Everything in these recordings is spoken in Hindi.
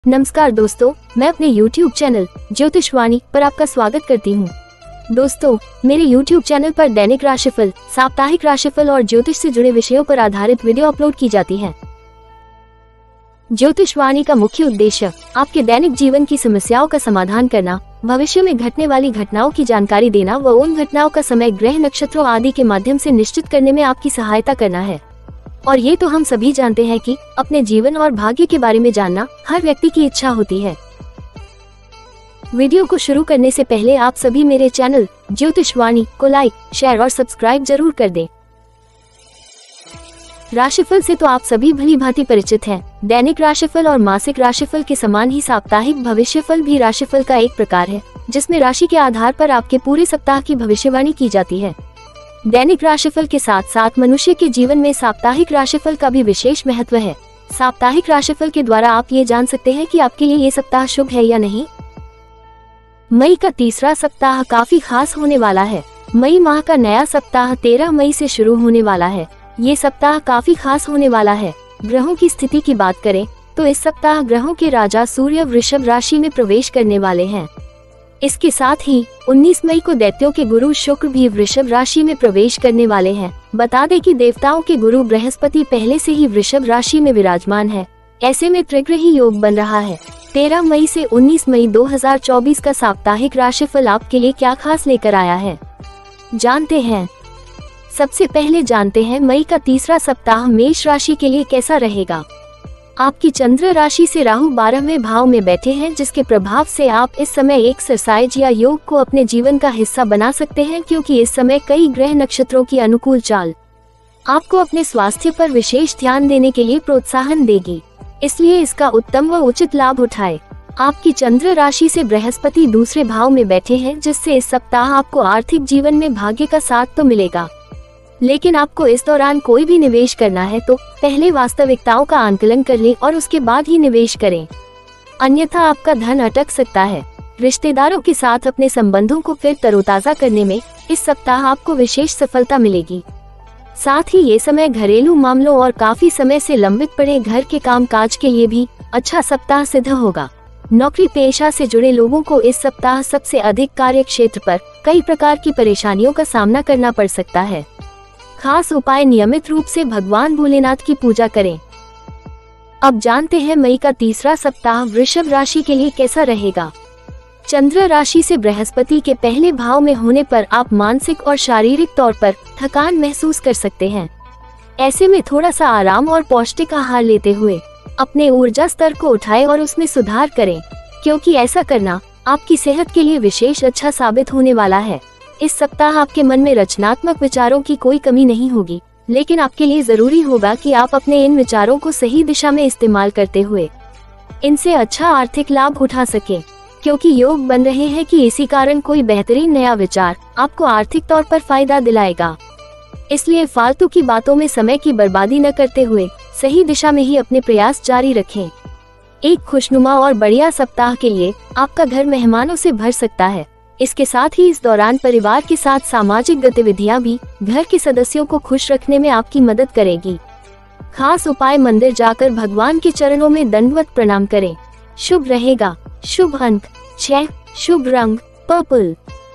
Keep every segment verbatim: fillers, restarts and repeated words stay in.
नमस्कार दोस्तों, मैं अपने YouTube चैनल ज्योतिषवाणी पर आपका स्वागत करती हूँ। दोस्तों, मेरे YouTube चैनल पर दैनिक राशिफल, साप्ताहिक राशिफल और ज्योतिष से जुड़े विषयों पर आधारित वीडियो अपलोड की जाती है। ज्योतिषवाणी का मुख्य उद्देश्य आपके दैनिक जीवन की समस्याओं का समाधान करना, भविष्य में घटने वाली घटनाओं की जानकारी देना व उन घटनाओं का समय ग्रह नक्षत्रों आदि के माध्यम से निश्चित करने में आपकी सहायता करना है। और ये तो हम सभी जानते हैं कि अपने जीवन और भाग्य के बारे में जानना हर व्यक्ति की इच्छा होती है। वीडियो को शुरू करने से पहले आप सभी मेरे चैनल ज्योतिषवाणी को लाइक, शेयर और सब्सक्राइब जरूर कर दें। राशिफल से तो आप सभी भली भांति परिचित हैं। दैनिक राशिफल और मासिक राशिफल के समान ही साप्ताहिक भविष्यफल भी राशिफल का एक प्रकार है, जिसमें राशि के आधार पर आपके पूरे सप्ताह की भविष्यवाणी की जाती है। दैनिक राशिफल के साथ साथ मनुष्य के जीवन में साप्ताहिक राशिफल का भी विशेष महत्व है। साप्ताहिक राशिफल के द्वारा आप ये जान सकते हैं कि आपके लिए ये सप्ताह शुभ है या नहीं। मई का तीसरा सप्ताह काफी खास होने वाला है। मई माह का नया सप्ताह तेरह मई से शुरू होने वाला है। ये सप्ताह काफी खास होने वाला है। ग्रहों की स्थिति की बात करें तो इस सप्ताह ग्रहों के राजा सूर्य वृषभ राशि में प्रवेश करने वाले हैं। इसके साथ ही उन्नीस मई को दैत्यों के गुरु शुक्र भी वृषभ राशि में प्रवेश करने वाले हैं। बता दें कि देवताओं के गुरु बृहस्पति पहले से ही वृषभ राशि में विराजमान है। ऐसे में त्रिग्रही योग बन रहा है। तेरह मई से उन्नीस मई दो हज़ार चौबीस का साप्ताहिक राशिफल आपके लिए क्या खास लेकर आया है, जानते हैं। सबसे पहले जानते हैं मई का तीसरा सप्ताह मेष राशि के लिए कैसा रहेगा। आपकी चंद्र राशि से राहु बारहवें भाव में बैठे हैं, जिसके प्रभाव से आप इस समय एक्सरसाइज या योग को अपने जीवन का हिस्सा बना सकते हैं, क्योंकि इस समय कई ग्रह नक्षत्रों की अनुकूल चाल आपको अपने स्वास्थ्य पर विशेष ध्यान देने के लिए प्रोत्साहन देगी। इसलिए इसका उत्तम व उचित लाभ उठाएं। आपकी चंद्र राशि से बृहस्पति दूसरे भाव में बैठे हैं, जिससे इस सप्ताह आपको आर्थिक जीवन में भाग्य का साथ तो मिलेगा, लेकिन आपको इस दौरान कोई भी निवेश करना है तो पहले वास्तविकताओं का आंकलन कर लें और उसके बाद ही निवेश करें, अन्यथा आपका धन अटक सकता है। रिश्तेदारों के साथ अपने संबंधों को फिर तरोताजा करने में इस सप्ताह आपको विशेष सफलता मिलेगी। साथ ही ये समय घरेलू मामलों और काफी समय से लंबित पड़े घर के कामकाज के लिए भी अच्छा सप्ताह सिद्ध होगा। नौकरी पेशा से जुड़े लोगों को इस सप्ताह सबसे अधिक कार्य क्षेत्र पर कई प्रकार की परेशानियों का सामना करना पड़ सकता है। खास उपाय नियमित रूप से भगवान भोलेनाथ की पूजा करें। अब जानते हैं मई का तीसरा सप्ताह वृषभ राशि के लिए कैसा रहेगा। चंद्र राशि से बृहस्पति के पहले भाव में होने पर आप मानसिक और शारीरिक तौर पर थकान महसूस कर सकते हैं। ऐसे में थोड़ा सा आराम और पौष्टिक आहार लेते हुए अपने ऊर्जा स्तर को उठाएं और उसमें सुधार करें, क्योंकि ऐसा करना आपकी सेहत के लिए विशेष अच्छा साबित होने वाला है। इस सप्ताह आपके मन में रचनात्मक विचारों की कोई कमी नहीं होगी, लेकिन आपके लिए जरूरी होगा कि आप अपने इन विचारों को सही दिशा में इस्तेमाल करते हुए इनसे अच्छा आर्थिक लाभ उठा सकें, क्योंकि योग बन रहे हैं कि इसी कारण कोई बेहतरीन नया विचार आपको आर्थिक तौर पर फायदा दिलाएगा। इसलिए फालतू की बातों में समय की बर्बादी न करते हुए सही दिशा में ही अपने प्रयास जारी रखें। एक खुशनुमा और बढ़िया सप्ताह के लिए आपका घर मेहमानों से भर सकता है। इसके साथ ही इस दौरान परिवार के साथ सामाजिक गतिविधियां भी घर के सदस्यों को खुश रखने में आपकी मदद करेगी। खास उपाय मंदिर जाकर भगवान के चरणों में दंडवत प्रणाम करें। शुभ रहेगा। शुभ अंक छह, शुभ रंग पर्पल।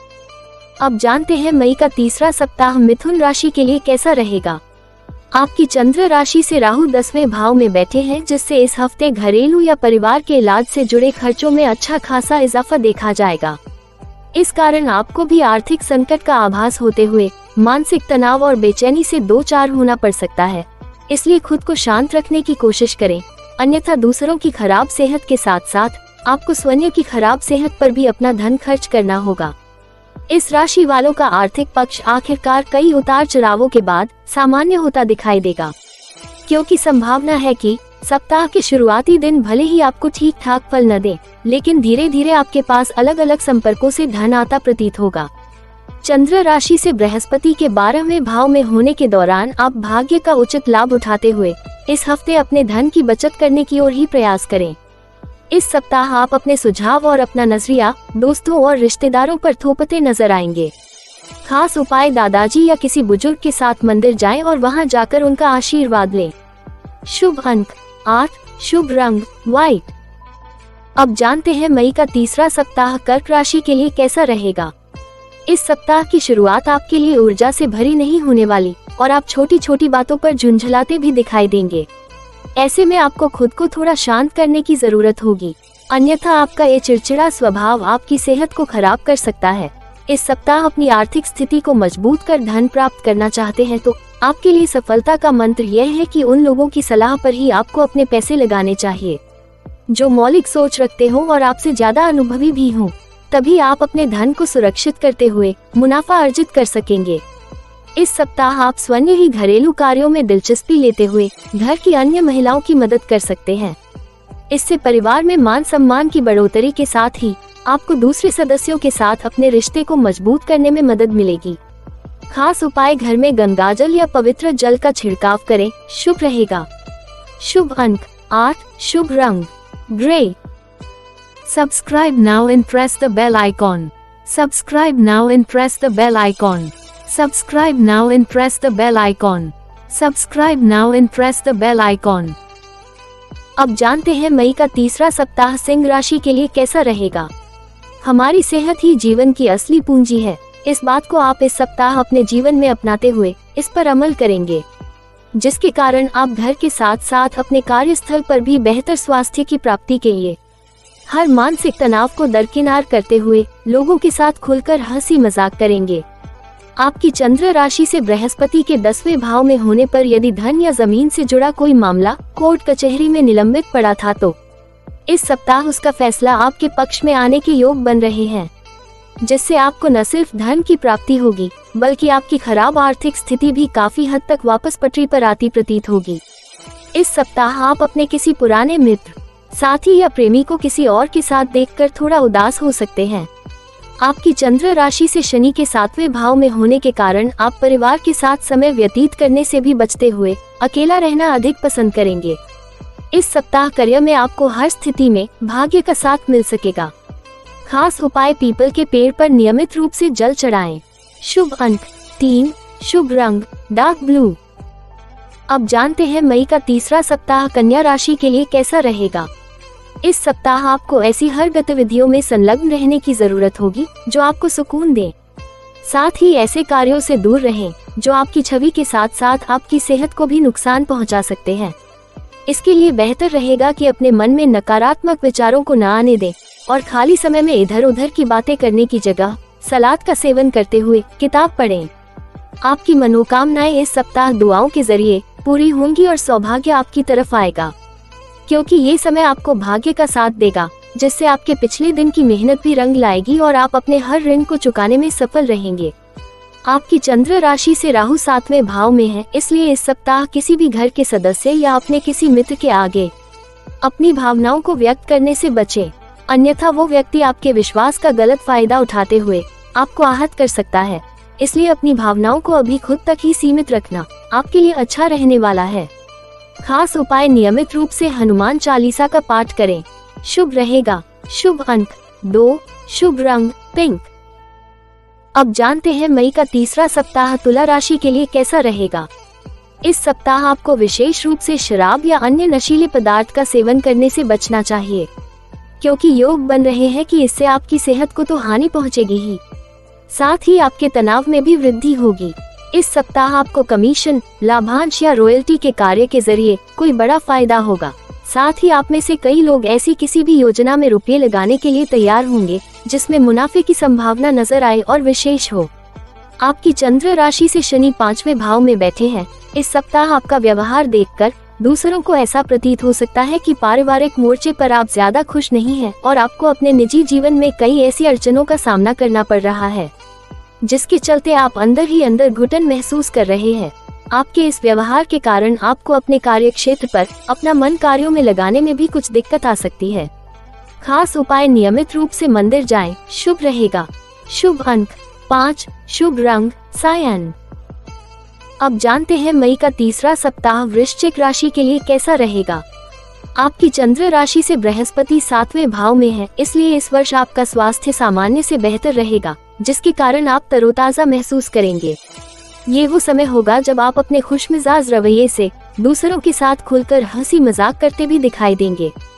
अब जानते हैं मई का तीसरा सप्ताह मिथुन राशि के लिए कैसा रहेगा। आपकी चंद्र राशि से राहु दसवें भाव में बैठे हैं, जिससे इस हफ्ते घरेलू या परिवार के इलाज से जुड़े खर्चों में अच्छा खासा इजाफा देखा जाएगा। इस कारण आपको भी आर्थिक संकट का आभास होते हुए मानसिक तनाव और बेचैनी से दो चार होना पड़ सकता है। इसलिए खुद को शांत रखने की कोशिश करें, अन्यथा दूसरों की खराब सेहत के साथ साथ आपको स्वयं की खराब सेहत पर भी अपना धन खर्च करना होगा। इस राशि वालों का आर्थिक पक्ष आखिरकार कई उतार चढ़ावों के बाद सामान्य होता दिखाई देगा, क्योंकि संभावना है कि सप्ताह के शुरुआती दिन भले ही आपको ठीक ठाक फल न दे, लेकिन धीरे धीरे आपके पास अलग अलग संपर्कों से धन आता प्रतीत होगा। चंद्र राशि से बृहस्पति के बारहवें भाव में होने के दौरान आप भाग्य का उचित लाभ उठाते हुए इस हफ्ते अपने धन की बचत करने की ओर ही प्रयास करें। इस सप्ताह आप अपने सुझाव और अपना नजरिया दोस्तों और रिश्तेदारों पर थोपते नजर आएंगे। खास उपाय दादाजी या किसी बुजुर्ग के साथ मंदिर जाएं और वहां जाकर उनका आशीर्वाद लें। शुभ अंक आठ, शुभ रंग व्हाइट। अब जानते हैं मई का तीसरा सप्ताह कर्क राशि के लिए कैसा रहेगा। इस सप्ताह की शुरुआत आपके लिए ऊर्जा से भरी नहीं होने वाली और आप छोटी छोटी बातों पर झुंझलाते भी दिखाई देंगे। ऐसे में आपको खुद को थोड़ा शांत करने की जरूरत होगी, अन्यथा आपका ये चिड़चिड़ा स्वभाव आपकी सेहत को खराब कर सकता है। इस सप्ताह अपनी आर्थिक स्थिति को मजबूत कर धन प्राप्त करना चाहते हैं तो आपके लिए सफलता का मंत्र यह है कि उन लोगों की सलाह पर ही आपको अपने पैसे लगाने चाहिए जो मौलिक सोच रखते हो और आपसे ज्यादा अनुभवी भी हों। तभी आप अपने धन को सुरक्षित करते हुए मुनाफा अर्जित कर सकेंगे। इस सप्ताह आप स्वयं ही घरेलू कार्यों में दिलचस्पी लेते हुए घर की अन्य महिलाओं की मदद कर सकते हैं। इससे परिवार में मान सम्मान की बढ़ोतरी के साथ ही आपको दूसरे सदस्यों के साथ अपने रिश्ते को मजबूत करने में मदद मिलेगी। खास उपाय, घर में गंगाजल या पवित्र जल का छिड़काव करें, शुभ रहेगा। शुभ अंक आठ, शुभ रंग grey. Subscribe now and press the bell icon. Subscribe now and press the bell icon. Subscribe now and press the bell icon. Subscribe now and press the bell icon. अब जानते हैं मई का तीसरा सप्ताह सिंह राशि के लिए कैसा रहेगा। हमारी सेहत ही जीवन की असली पूंजी है। इस बात को आप इस सप्ताह अपने जीवन में अपनाते हुए इस पर अमल करेंगे, जिसके कारण आप घर के साथ साथ अपने कार्यस्थल पर भी बेहतर स्वास्थ्य की प्राप्ति के लिए हर मानसिक तनाव को दरकिनार करते हुए लोगों के साथ खुलकर हंसी मजाक करेंगे। आपकी चंद्र राशि से बृहस्पति के दसवें भाव में होने पर यदि धन या जमीन से जुड़ा कोई मामला कोर्ट कचहरी में निलंबित पड़ा था तो इस सप्ताह उसका फैसला आपके पक्ष में आने के योग बन रहे हैं, जिससे आपको न सिर्फ धन की प्राप्ति होगी बल्कि आपकी खराब आर्थिक स्थिति भी काफी हद तक वापस पटरी पर आती प्रतीत होगी। इस सप्ताह आप अपने किसी पुराने मित्र, साथी या प्रेमी को किसी और के साथ देखकर थोड़ा उदास हो सकते हैं। आपकी चंद्र राशि से शनि के सातवें भाव में होने के कारण आप परिवार के साथ समय व्यतीत करने से भी बचते हुए अकेला रहना अधिक पसंद करेंगे। इस सप्ताह करियर में आपको हर स्थिति में भाग्य का साथ मिल सकेगा। खास उपाय, पीपल के पेड़ पर नियमित रूप से जल चढ़ाएं। शुभ अंक तीन, शुभ रंग डार्क ब्लू। अब जानते हैं मई का तीसरा सप्ताह कन्या राशि के लिए कैसा रहेगा। इस सप्ताह आपको ऐसी हर गतिविधियों में संलग्न रहने की जरूरत होगी जो आपको सुकून दें। साथ ही ऐसे कार्यों से दूर रहें जो आपकी छवि के साथ साथ आपकी सेहत को भी नुकसान पहुंचा सकते हैं। इसके लिए बेहतर रहेगा कि अपने मन में नकारात्मक विचारों को न आने दें और खाली समय में इधर उधर की बातें करने की जगह सलाद का सेवन करते हुए किताब पढ़ें। आपकी मनोकामनाएं इस सप्ताह दुआओं के जरिए पूरी होंगी और सौभाग्य आपकी तरफ आएगा, क्योंकि ये समय आपको भाग्य का साथ देगा, जिससे आपके पिछले दिन की मेहनत भी रंग लाएगी और आप अपने हर ऋण को चुकाने में सफल रहेंगे। आपकी चंद्र राशि से राहु सातवें भाव में है, इसलिए इस सप्ताह किसी भी घर के सदस्य या अपने किसी मित्र के आगे अपनी भावनाओं को व्यक्त करने से बचें, अन्यथा वो व्यक्ति आपके विश्वास का गलत फायदा उठाते हुए आपको आहत कर सकता है। इसलिए अपनी भावनाओं को अभी खुद तक ही सीमित रखना आपके लिए अच्छा रहने वाला है। खास उपाय, नियमित रूप से हनुमान चालीसा का पाठ करें। शुभ रहेगा। शुभ अंक दो, शुभ रंग पिंक। अब जानते हैं मई का तीसरा सप्ताह तुला राशि के लिए कैसा रहेगा। इस सप्ताह आपको विशेष रूप से शराब या अन्य नशीले पदार्थ का सेवन करने से बचना चाहिए, क्योंकि योग बन रहे हैं कि इससे आपकी सेहत को तो हानि पहुंचेगी ही, साथ ही आपके तनाव में भी वृद्धि होगी। इस सप्ताह आपको कमीशन, लाभांश या रॉयल्टी के कार्य के जरिए कोई बड़ा फायदा होगा। साथ ही आप में से कई लोग ऐसी किसी भी योजना में रुपये लगाने के लिए तैयार होंगे जिसमें मुनाफे की संभावना नजर आए और विशेष हो। आपकी चंद्र राशि से शनि पांचवें भाव में बैठे हैं। इस सप्ताह आपका व्यवहार देखकर दूसरों को ऐसा प्रतीत हो सकता है कि पारिवारिक मोर्चे पर आप ज्यादा खुश नहीं हैं और आपको अपने निजी जीवन में कई ऐसी अड़चनों का सामना करना पड़ रहा है, जिसके चलते आप अंदर ही अंदर घुटन महसूस कर रहे हैं। आपके इस व्यवहार के कारण आपको अपने कार्य क्षेत्र पर अपना मन कार्यों में लगाने में भी कुछ दिक्कत आ सकती है। खास उपाय, नियमित रूप से मंदिर जाएं, शुभ रहेगा। शुभ अंक पाँच, शुभ रंग सायन। अब जानते हैं मई का तीसरा सप्ताह वृश्चिक राशि के लिए कैसा रहेगा। आपकी चंद्र राशि से बृहस्पति सातवें भाव में है, इसलिए इस वर्ष आपका स्वास्थ्य सामान्य से बेहतर रहेगा, जिसके कारण आप तरोताजा महसूस करेंगे। ये वो समय होगा जब आप अपने खुशमिजाज रवैये से दूसरों के साथ खुलकर हंसी मजाक करते भी दिखाई देंगे।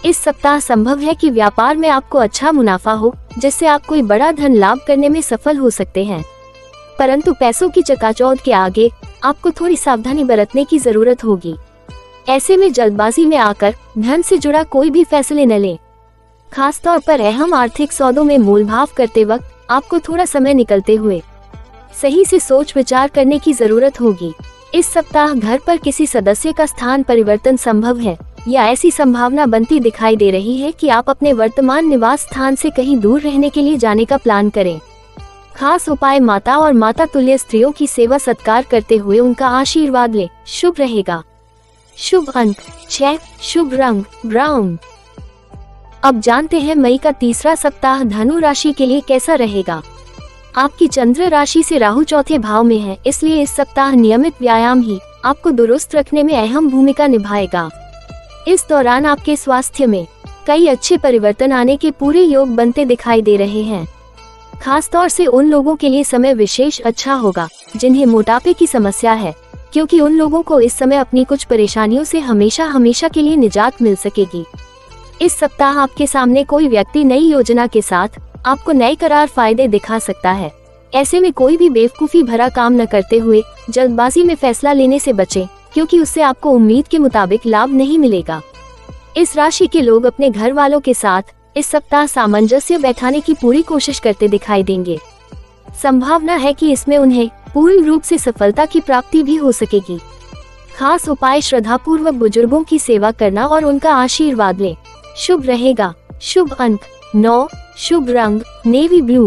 इस सप्ताह संभव है कि व्यापार में आपको अच्छा मुनाफा हो, जिससे आप कोई बड़ा धन लाभ करने में सफल हो सकते हैं। परंतु पैसों की चकाचौंध के आगे आपको थोड़ी सावधानी बरतने की जरूरत होगी। ऐसे में जल्दबाजी में आकर धन से जुड़ा कोई भी फैसले न लें। खासतौर पर अहम आर्थिक सौदों में मोलभाव करते वक्त आपको थोड़ा समय निकलते हुए सही से सोच विचार करने की जरूरत होगी। इस सप्ताह घर पर किसी सदस्य का स्थान परिवर्तन संभव है या ऐसी संभावना बनती दिखाई दे रही है कि आप अपने वर्तमान निवास स्थान से कहीं दूर रहने के लिए जाने का प्लान करें। खास उपाय, माता और माता तुल्य स्त्रियों की सेवा सत्कार करते हुए उनका आशीर्वाद लें, शुभ रहेगा। शुभ अंक छह, शुभ रंग ब्राउन। अब जानते हैं मई का तीसरा सप्ताह धनु राशि के लिए कैसा रहेगा। आपकी चंद्र राशि से राहु चौथे भाव में है, इसलिए इस सप्ताह नियमित व्यायाम ही आपको दुरुस्त रखने में अहम भूमिका निभाएगा। इस दौरान आपके स्वास्थ्य में कई अच्छे परिवर्तन आने के पूरे योग बनते दिखाई दे रहे हैं। खासतौर से उन लोगों के लिए समय विशेष अच्छा होगा जिन्हें मोटापे की समस्या है, क्योंकि उन लोगों को इस समय अपनी कुछ परेशानियों से हमेशा हमेशा के लिए निजात मिल सकेगी। इस सप्ताह आपके सामने कोई व्यक्ति नई योजना के साथ आपको नए करार फायदे दिखा सकता है। ऐसे में कोई भी बेवकूफी भरा काम न करते हुए जल्दबाजी में फैसला लेने से बचें, क्योंकि उससे आपको उम्मीद के मुताबिक लाभ नहीं मिलेगा। इस राशि के लोग अपने घर वालों के साथ इस सप्ताह सामंजस्य बैठाने की पूरी कोशिश करते दिखाई देंगे। संभावना है कि इसमें उन्हें पूर्ण रूप से सफलता की प्राप्ति भी हो सकेगी। खास उपाय, श्रद्धापूर्वक बुजुर्गों की सेवा करना और उनका आशीर्वाद लें, शुभ रहेगा। शुभ अंक नौ, शुभ रंग नेवी ब्लू।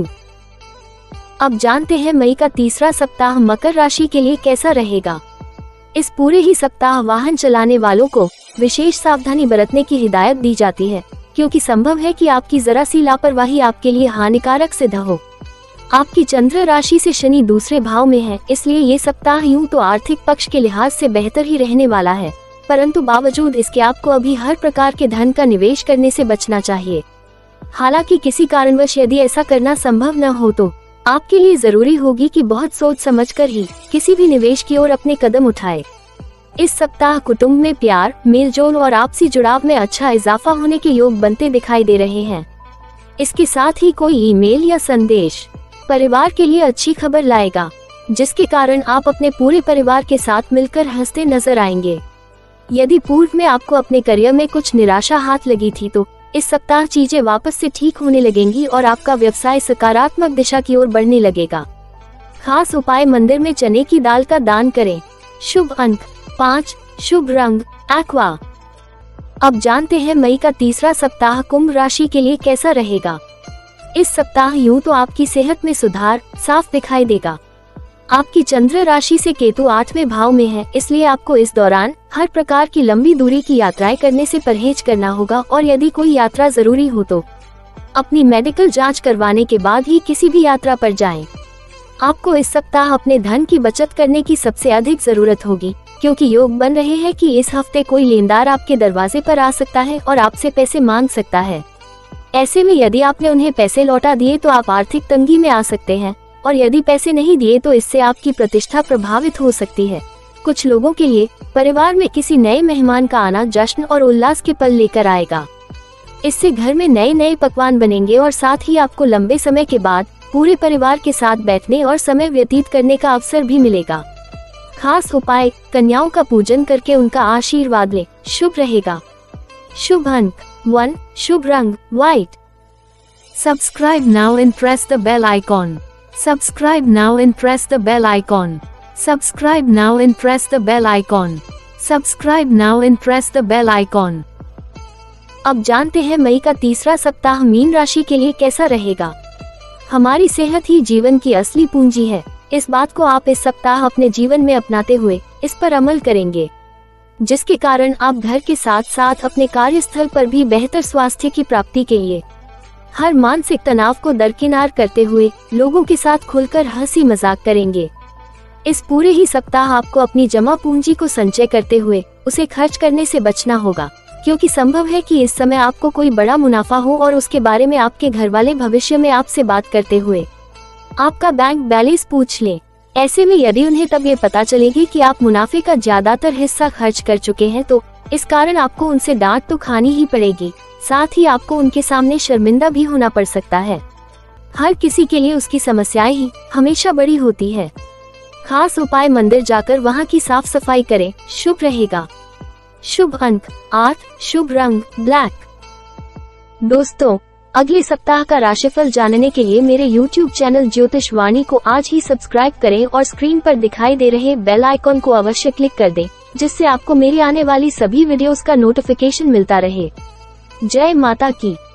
अब जानते हैं मई का तीसरा सप्ताह मकर राशि के लिए कैसा रहेगा। इस पूरे ही सप्ताह वाहन चलाने वालों को विशेष सावधानी बरतने की हिदायत दी जाती है, क्योंकि संभव है कि आपकी जरा सी लापरवाही आपके लिए हानिकारक सिद्ध हो। आपकी चंद्र राशि से शनि दूसरे भाव में है, इसलिए ये सप्ताह यूं तो आर्थिक पक्ष के लिहाज से बेहतर ही रहने वाला है, परंतु बावजूद इसके आपको अभी हर प्रकार के धन का निवेश करने से बचना चाहिए। हालांकि किसी कारणवश यदि ऐसा करना संभव न हो तो आपके लिए जरूरी होगी कि बहुत सोच समझकर ही किसी भी निवेश की ओर अपने कदम उठाए। इस सप्ताह कुटुंब में प्यार, मेलजोल और आपसी जुड़ाव में अच्छा इजाफा होने के योग बनते दिखाई दे रहे हैं। इसके साथ ही कोई ईमेल या संदेश परिवार के लिए अच्छी खबर लाएगा, जिसके कारण आप अपने पूरे परिवार के साथ मिलकर हंसते नजर आएंगे। यदि पूर्व में आपको अपने करियर में कुछ निराशा हाथ लगी थी तो इस सप्ताह चीजें वापस से ठीक होने लगेंगी और आपका व्यवसाय सकारात्मक दिशा की ओर बढ़ने लगेगा। खास उपाय, मंदिर में चने की दाल का दान करें। शुभ अंक पाँच, शुभ रंग एक्वा। अब जानते हैं मई का तीसरा सप्ताह कुंभ राशि के लिए कैसा रहेगा। इस सप्ताह यूं तो आपकी सेहत में सुधार साफ दिखाई देगा। आपकी चंद्र राशि से केतु आठवें भाव में है, इसलिए आपको इस दौरान हर प्रकार की लंबी दूरी की यात्राएं करने से परहेज करना होगा और यदि कोई यात्रा जरूरी हो तो अपनी मेडिकल जांच करवाने के बाद ही किसी भी यात्रा पर जाएं। आपको इस सप्ताह अपने धन की बचत करने की सबसे अधिक जरूरत होगी, क्योंकि योग बन रहे हैं कि इस हफ्ते कोई लेनदार आपके दरवाजे पर आ सकता है और आपसे पैसे मांग सकता है। ऐसे में यदि आपने उन्हें पैसे लौटा दिए तो आप आर्थिक तंगी में आ सकते हैं, और यदि पैसे नहीं दिए तो इससे आपकी प्रतिष्ठा प्रभावित हो सकती है। कुछ लोगों के लिए परिवार में किसी नए मेहमान का आना जश्न और उल्लास के पल लेकर आएगा। इससे घर में नए नए पकवान बनेंगे और साथ ही आपको लंबे समय के बाद पूरे परिवार के साथ बैठने और समय व्यतीत करने का अवसर भी मिलेगा। खास उपाय, कन्याओं का पूजन करके उनका आशीर्वाद लें, शुभ रहेगा। शुभ अंक वन, शुभ रंग white. Subscribe now and press the bell icon. Subscribe now and press the bell icon. Subscribe now and press the bell icon. Subscribe now and press the bell icon. अब जानते हैं मई का तीसरा सप्ताह मीन राशि के लिए कैसा रहेगा। हमारी सेहत ही जीवन की असली पूंजी है। इस बात को आप इस सप्ताह अपने जीवन में अपनाते हुए इस पर अमल करेंगे, जिसके कारण आप घर के साथ साथ अपने कार्यस्थल पर भी बेहतर स्वास्थ्य की प्राप्ति के लिए हर मानसिक तनाव को दरकिनार करते हुए लोगों के साथ खुलकर हंसी मजाक करेंगे। इस पूरे ही सप्ताह आपको अपनी जमा पूंजी को संचय करते हुए उसे खर्च करने से बचना होगा, क्योंकि संभव है कि इस समय आपको कोई बड़ा मुनाफा हो और उसके बारे में आपके घर वाले भविष्य में आपसे बात करते हुए आपका बैंक बैलेंस पूछ लें। ऐसे में यदि उन्हें तब ये पता चलेगी कि आप मुनाफे का ज्यादातर हिस्सा खर्च कर चुके हैं तो इस कारण आपको उनसे डांट तो खानी ही पड़ेगी, साथ ही आपको उनके सामने शर्मिंदा भी होना पड़ सकता है। हर किसी के लिए उसकी समस्याएं ही हमेशा बड़ी होती है। खास उपाय, मंदिर जाकर वहां की साफ सफाई करें, शुभ रहेगा। शुभ अंक आठ, शुभ रंग ब्लैक। दोस्तों, अगले सप्ताह का राशिफल जानने के लिए मेरे यूट्यूब चैनल ज्योतिष वाणी को आज ही सब्सक्राइब करें और स्क्रीन पर दिखाई दे रहे बेल आइकॉन को अवश्य क्लिक कर दें, जिससे आपको मेरी आने वाली सभी वीडियोस का नोटिफिकेशन मिलता रहे। जय माता की।